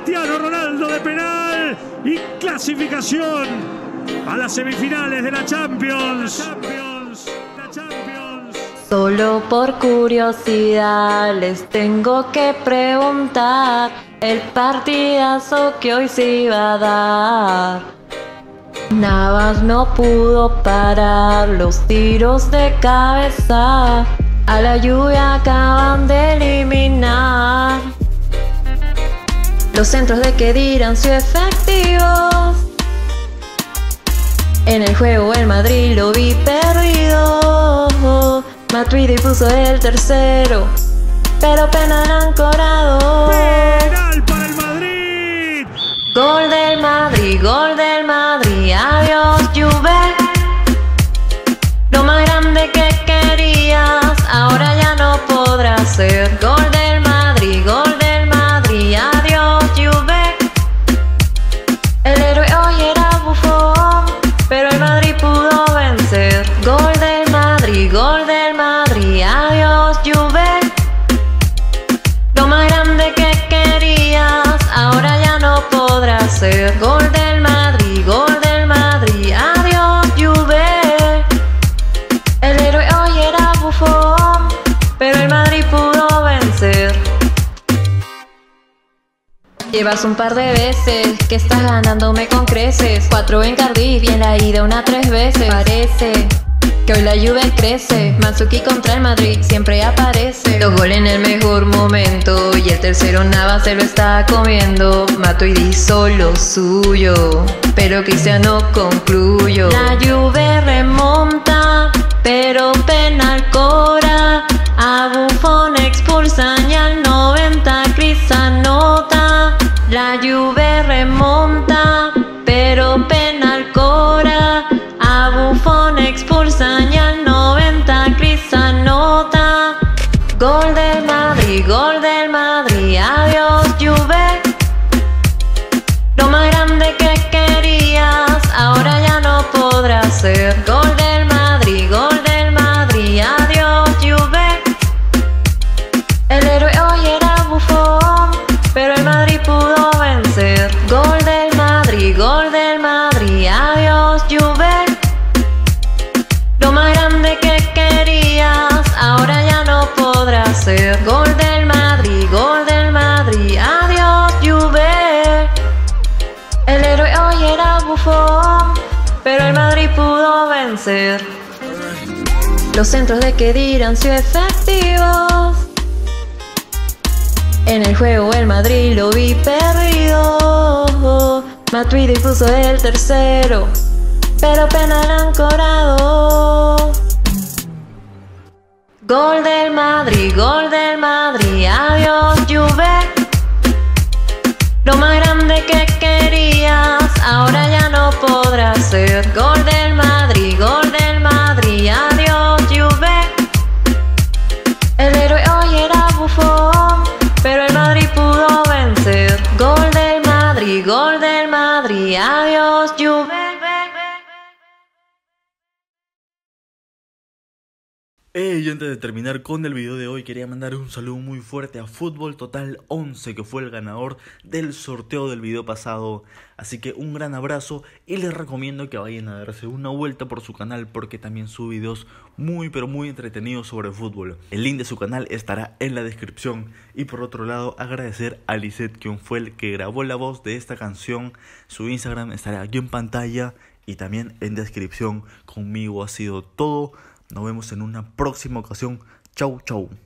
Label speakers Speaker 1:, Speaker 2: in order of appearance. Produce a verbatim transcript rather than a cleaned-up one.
Speaker 1: Cristiano Ronaldo de penal y clasificación a las semifinales de la Champions. La Champions, la Champions.
Speaker 2: Solo por curiosidad les tengo que preguntar el partidazo que hoy se iba a dar. Navas no pudo parar los tiros de cabeza, a la lluvia acaban de eliminar. Los centros de Khedira han sido efectivos. En el juego el Madrid lo vi perdido. Matuidi puso el tercero, pero penal han cobrado.
Speaker 1: Penal para el Madrid.
Speaker 2: Gol del Madrid, gol del Madrid. Adiós, Juve. Lo más grande que querías, ahora ya no podrá ser. Gol del Madrid, gol del Madrid. Adiós, Juve. El héroe hoy era Buffon, pero el Madrid pudo vencer. Gol del Madrid, gol del Madrid. Adiós, Juve. Lo más grande que querías, ahora ya no podrá ser. Gol del Madrid, gol del Madrid. Adiós, Juve. El héroe hoy era Buffon, pero el Madrid pudo vencer. Llevas un par de veces que estás ganándome con creces. Cuatro en Cardiff y en la ida una tres veces. Parece que hoy la Juve crece. Mandzukic contra el Madrid siempre aparece. Dos goles en el mejor momento y el tercero Navas se lo está comiendo. Matuidi hizo lo suyo, pero Cristiano concluyó. La Juve remonta, pero penal cobra. A Buffon expulsan y al noventa Cris anota. La Juve remonta, pero penal cobra. A Buffon expulsan y al noventa Cris anota. Gol del Madrid, gol del Madrid. Adiós, Juve. Lo más grande que querías, ahora ya no podrá ser. Gol del Madrid, gol del Madrid. Adiós, Juve. El héroe hoy era Buffon, pero el Madrid pudo vencer. Gol del Madrid, gol del Madrid. Adiós, Juve. Lo más grande que querías, ahora ya no podrá ser. Gol del Madrid, gol del Madrid. Adiós, Juve. El héroe hoy era Buffon, pero el Madrid pudo vencer. Los centros de Khedira han sido efectivos. En el juego el Madrid lo vi perdido. Matuidi puso el tercero, pero penal han cobrado. Gol del Madrid, gol del Madrid. Adiós, Juve. Lo más grande que querías, ahora ya no podrá ser. Gol del Madrid, gol del Madrid. Adiós, Juve. El héroe hoy era Buffon, pero el Madrid pudo vencer. Gol del Madrid, gol del Madrid. Adiós, Juve.
Speaker 3: Hey, y antes de terminar con el video de hoy, quería mandar un saludo muy fuerte a Fútbol Total once, que fue el ganador del sorteo del video pasado. Así que un gran abrazo y les recomiendo que vayan a darse una vuelta por su canal, porque también sube videos muy pero muy entretenidos sobre fútbol. El link de su canal estará en la descripción. Y por otro lado, agradecer a Lisette, quien fue el que grabó la voz de esta canción. Su Instagram estará aquí en pantalla y también en descripción. Conmigo ha sido todo. Nos vemos en una próxima ocasión. Chau, chau.